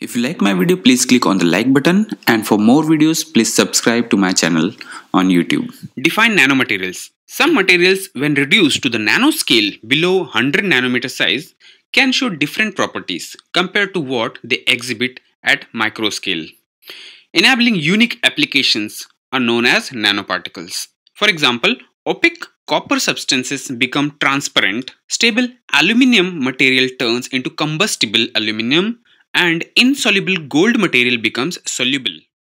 If you like my video, please click on the like button, and for more videos, please subscribe to my channel on YouTube. Define nanomaterials. Some materials, when reduced to the nanoscale below 100 nanometer size, can show different properties compared to what they exhibit at microscale. Enabling unique applications are known as nanoparticles. For example, opaque copper substances become transparent, stable aluminium material turns into combustible aluminium, and insoluble gold material becomes soluble.